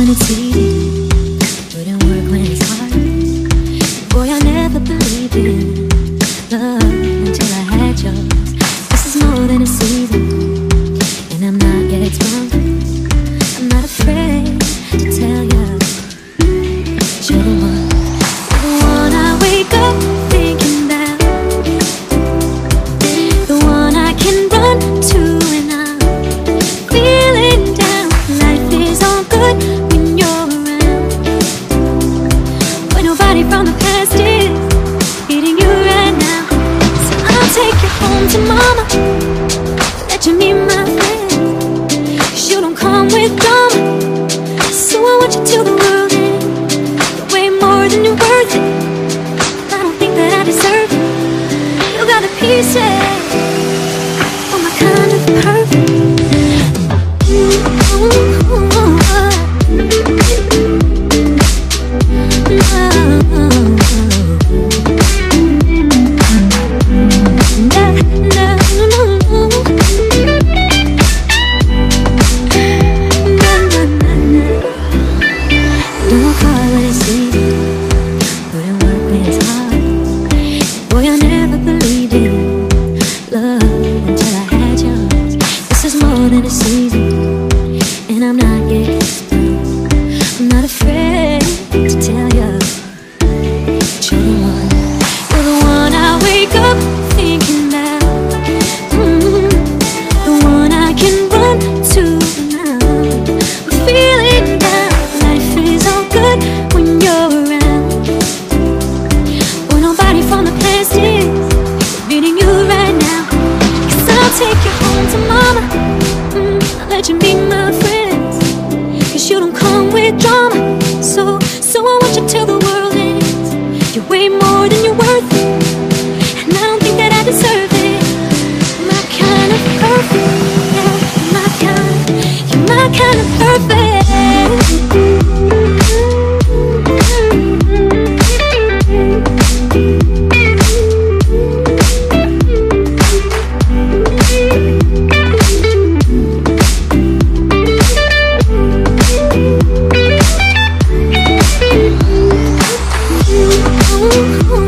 when it's easy, wouldn't work when it's hard. Boy, I never believed in love until I had yours. This is more than a season, and I'm not yet exposed. I'm not afraid to tell you, you're the one I wake up thinking about, the one I can run to when I'm feeling down. Life is all good when you're around, when nobody from the past is beating you right now. So I'll take you home to mama, let you meet my friend, 'cause you don't come with drama. So I want you till the world ends. You're way more than you're worth it. I don't think that I deserve it. You got the pieces for my kind of perfect. Ooh.